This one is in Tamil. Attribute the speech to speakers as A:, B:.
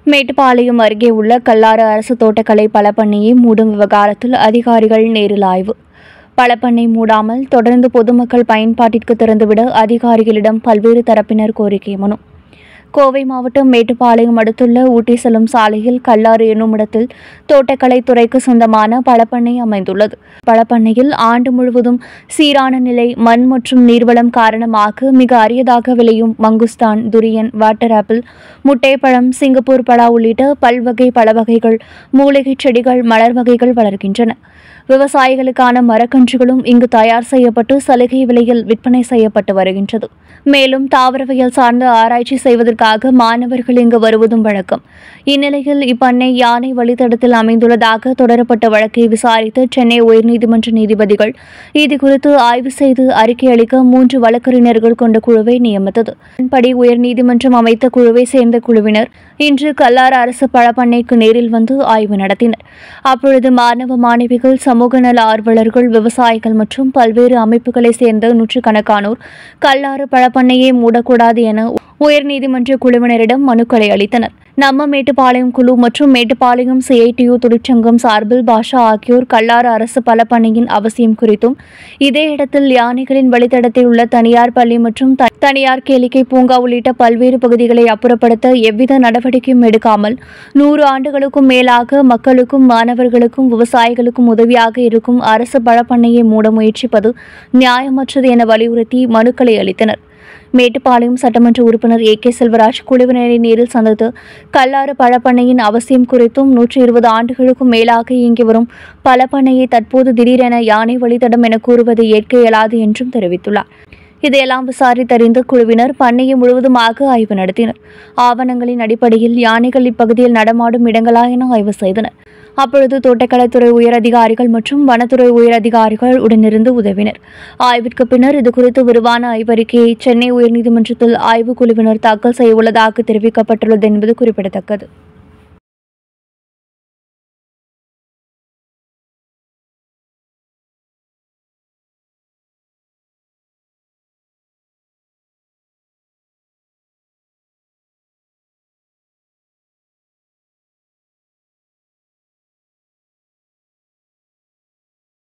A: மேட்டுப்பாளையம் அருகே உள்ள கல்லாறு அரசு தோட்டக்கலை பழப்பண்ணையை மூடும் விவகாரத்தில் அதிகாரிகள் நேரில் ஆய்வு. பழப்பண்ணை மூடாமல் தொடர்ந்து பொதுமக்கள் பயன்பாட்டிற்கு திறந்துவிட அதிகாரிகளிடம் பல்வேறு தரப்பினர் கோரிக்கை மனு. கோவை மாவட்டம் மேட்டுப்பாளையம் அடுத்துள்ள ஊட்டி செல்லும் சாலையில் கல்லாறு என்னும் இடத்தில் தோட்டக்கலைத்துறைக்கு சொந்தமான பழப்பண்ணை அமைந்துள்ளது. பழப்பண்ணையில் ஆண்டு முழுவதும் சீரான நிலை மண் மற்றும் நீர்வளம் காரணமாக மிக அரியதாக விளையும் மங்குஸ்தான், துரியன், வாட்டர் ஆப்பிள், முட்டைப்பழம், சிங்கப்பூர் பழா உள்ளிட்ட பல்வகை பழவகைகள், மூலிகை செடிகள், மலர் வகைகள் வளர்கின்றன. விவசாயிகளுக்கான மரக்கன்றுகளும் இங்கு தயார் செய்யப்பட்டு சலுகை விலையில் விற்பனை செய்யப்பட்டு வருகின்றது. மேலும் தாவரவியல் சார்ந்த ஆராய்ச்சி செய்வதற்காக மாணவர்கள் இங்கு வருவதும் வழக்கம். இந்நிலையில் இப்பண்ணை யானை வழித்தடத்தில் அமைந்துள்ளதாக தொடரப்பட்ட வழக்கை விசாரித்த சென்னை உயர்நீதிமன்ற நீதிபதிகள் இதுகுறித்து ஆய்வு செய்து அறிக்கை அளிக்க 3 வழக்கறிஞர்கள் கொண்ட குழுவை நியமித்தது. இதன்படி உயர்நீதிமன்றம் அமைத்த குழுவை சேர்ந்த குழுவினர் இன்று கல்லாறு அரசு பழப்பண்ணைக்கு நேரில் வந்து ஆய்வு நடத்தினர். அப்பொழுது மாணவ மாணவிகள், சமூக நல ஆர்வலர்கள், விவசாயிகள் மற்றும் பல்வேறு அமைப்புகளை சேர்ந்த நூற்றுக்கணக்கானோர் கல்லாறு பழப்பண்ணையை மூடக்கூடாது என உயர்நீதிமன்ற குழுவினரிடம் மனுக்களை அளித்தனர். நம்ம மேட்டுப்பாளையம் குழு மற்றும் மேட்டுப்பாளையம் CITU தொழிற்சங்கம் சார்பில் பாஷா ஆகியோர் கல்லாறு அரசு பழப்பண்ணையின் அவசியம் குறித்தும், இதே இடத்தில் யானைகளின் வழித்தடத்தில் உள்ள தனியார் பள்ளி மற்றும் தனியார் கேளிக்கை பூங்கா உள்ளிட்ட பல்வேறு பகுதிகளை அப்புறப்படுத்த எவ்வித நடவடிக்கையும் எடுக்காமல் 100 ஆண்டுகளுக்கும் மேலாக மக்களுக்கும், மாணவர்களுக்கும், விவசாயிகளுக்கும் உதவியாக இருக்கும் அரசு பழப்பண்ணையை மூட முயற்சிப்பது நியாயமற்றது என வலியுறுத்தி மனுக்களை அளித்தனர். மேட்டுப்பாளையம் சட்டமன்ற உறுப்பினர் AK செல்வராஜ் குழுவினரை நேரில் சந்தித்து கல்லாறு பழப்பண்ணையின் அவசியம் குறித்தும் 120 ஆண்டுகளுக்கும் மேலாக இயங்கி வரும் பழப்பண்ணையை தற்போது திடீரென யானை வழித்தடம் என கூறுவது ஏற்க இயலாது என்றும் தெரிவித்துள்ளார். இதையெல்லாம் விசாரித்தறிந்த குழுவினர் பண்ணையை முழுவதுமாக ஆய்வு நடத்தினர். ஆவணங்களின் அடிப்படையில் யானைகள் இப்பகுதியில் நடமாடும் இடங்களா என ஆய்வு செய்தனர். அப்பொழுது தோட்டக்கலைத்துறை உயர் அதிகாரிகள் மற்றும் வனத்துறை உயர் அதிகாரிகள் உடனிருந்து உதவினர். ஆய்விற்கு பின்னர் இதுகுறித்து விரிவான ஆய்வறிக்கையை சென்னை உயர்நீதிமன்றத்தில் ஆய்வுக் குழுவினர் தாக்கல் செய்ய உள்ளதாக தெரிவிக்கப்பட்டுள்ளது என்பது குறிப்பிடத்தக்கது.